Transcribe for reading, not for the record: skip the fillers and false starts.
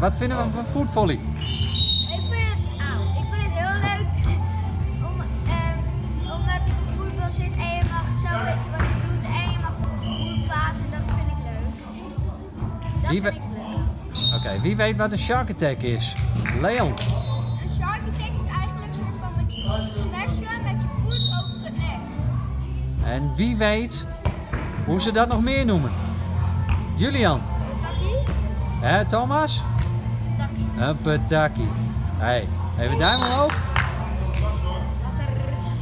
Wat vinden we van voetvolley? Ik vind het heel leuk omdat ik op voetbal zit en je mag zelf weten wat je doet en je mag goed pasen. Dat vind ik leuk. Dat vind ik leuk. Oké, wie weet wat een shark attack is? Leon. Een shark attack is eigenlijk een soort van met je smashen met je voet over het net. En wie weet hoe ze dat nog meer noemen? Julian. Pataki? Thomas? Pataki. Een pataki. Hey, even duim omhoog.